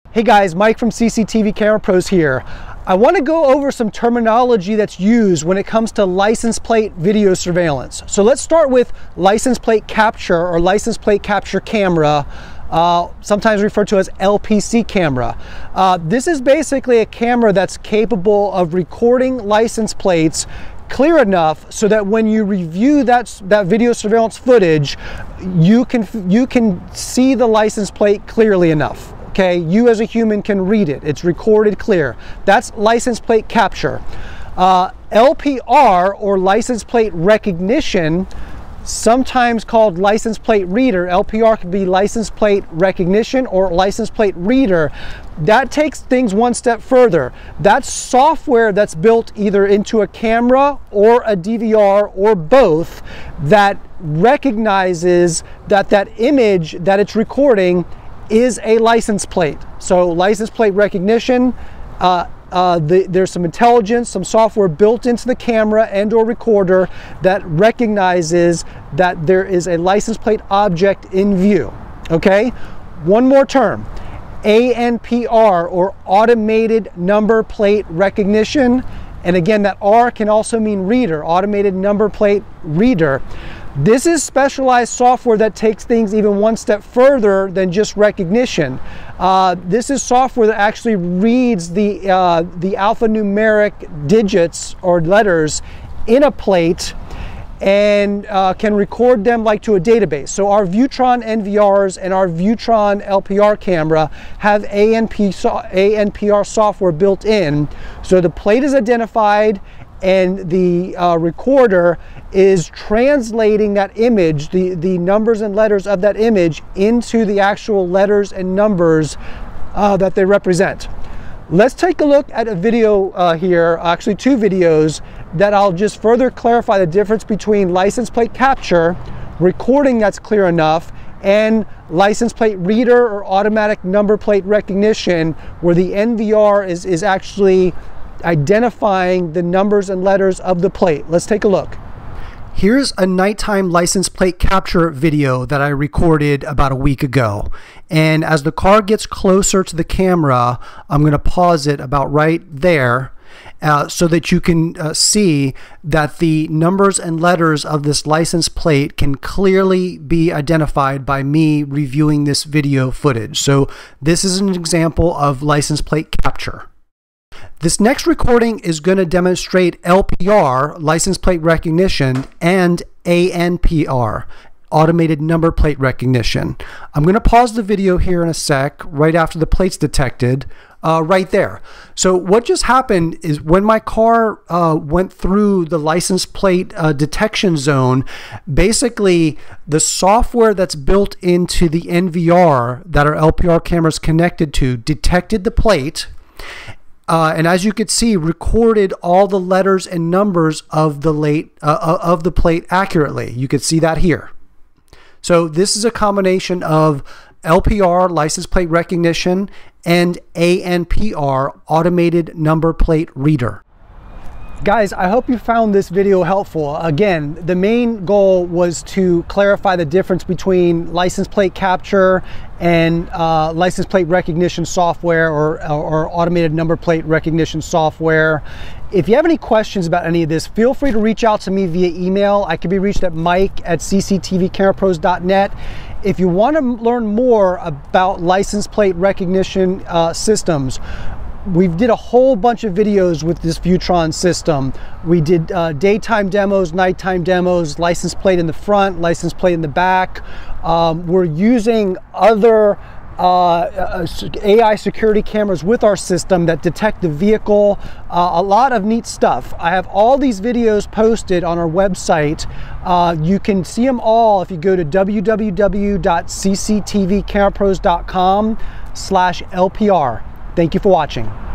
Hey guys, Mike from CCTV Camera Pros here. I want to go over some terminology that's used when it comes to license plate video surveillance. So let's start with license plate capture or license plate capture camera, sometimes referred to as LPC camera. This is basically a camera that's capable of recording license plates clear enough so that when you review that video surveillance footage, you can see the license plate clearly enough. Okay, you as a human can read it. It's recorded clear. That's license plate capture. LPR, or license plate recognition, sometimes called license plate reader. LPR could be license plate recognition or license plate reader. That takes things one step further. That's software that's built either into a camera or a DVR or both that recognizes that that image that it's recording is a license plate. So license plate recognition, there's some intelligence, some software built into the camera and or recorder that recognizes that there is a license plate object in view. Okay, one more term, ANPR, or automated number plate recognition. And again, that R can also mean reader, automated number plate reader. This is specialized software that takes things even one step further than just recognition. This is software that actually reads the alphanumeric digits or letters in a plate and can record them like to a database. So our Viewtron NVRs and our Viewtron LPR camera have ANPR software built in. So the plate is identified and the recorder is translating that image, the numbers and letters of that image, into the actual letters and numbers that they represent. Let's take a look at a video here, actually two videos, that I'll just further clarify the difference between license plate capture, recording that's clear enough, and license plate reader or automatic number plate recognition, where the NVR is actually identifying the numbers and letters of the plate. Let's take a look. Here's a nighttime license plate capture video that I recorded about a week ago. And as the car gets closer to the camera, I'm going to pause it about right there so that you can see that the numbers and letters of this license plate can clearly be identified by me reviewing this video footage. So this is an example of license plate capture. This next recording is going to demonstrate LPR, license plate recognition, and ANPR, automated number plate recognition. I'm going to pause the video here in a sec, right after the plate's detected, right there. So what just happened is when my car went through the license plate detection zone, basically the software that's built into the NVR that our LPR camera is connected to detected the plate, and as you could see, recorded all the letters and numbers of the plate accurately. You could see that here. So this is a combination of LPR, license plate recognition, and ANPR, automated number plate reader. Guys, I hope you found this video helpful. Again, the main goal was to clarify the difference between license plate capture and license plate recognition software or automated number plate recognition software. If you have any questions about any of this, feel free to reach out to me via email. I can be reached at mike@cctvcamerapros.net. If you want to learn more about license plate recognition systems, we did a whole bunch of videos with this Viewtron system. We did daytime demos, nighttime demos, license plate in the front, license plate in the back. We're using other AI security cameras with our system that detect the vehicle. A lot of neat stuff. I have all these videos posted on our website. You can see them all if you go to www.cctvcamerapros.com/LPR. Thank you for watching.